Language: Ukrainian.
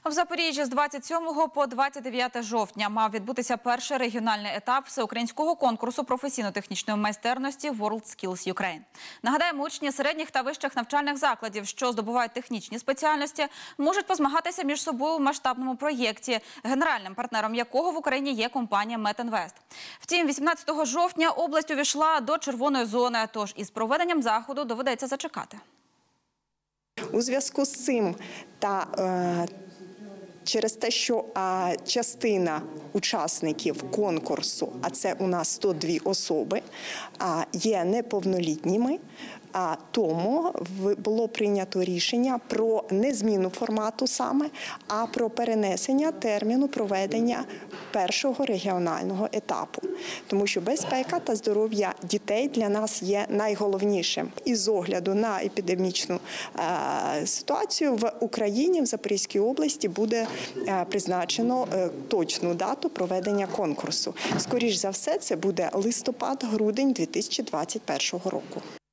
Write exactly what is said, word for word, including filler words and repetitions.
В Запоріжжі з двадцять сьомого по двадцять дев'яте жовтня мав відбутися перший регіональний етап всеукраїнського конкурсу професійно-технічної майстерності WorldSkills Ukraine. Нагадаємо, учні середніх та вищих навчальних закладів, що здобувають технічні спеціальності, можуть позмагатися між собою в масштабному проєкті, генеральним партнером якого в Україні є компанія Метінвест. Втім, вісімнадцятого жовтня область увійшла до червоної зони, тож із проведенням заходу доведеться зачекати. У зв'язку з цим та е, через те, що а, частина учасників конкурсу, а це у нас сто дві особи, а, є неповнолітніми, а тому було прийнято рішення про не зміну формату саме, а про перенесення терміну проведення першого регіонального етапу. Тому що безпека та здоров'я дітей для нас є найголовнішим. І з огляду на епідемічну е, ситуацію в Україні, в Запорізькій області буде е, призначено е, точну дату проведення конкурсу. Скоріш за все, це буде листопад-грудень дві тисячі двадцять першого року.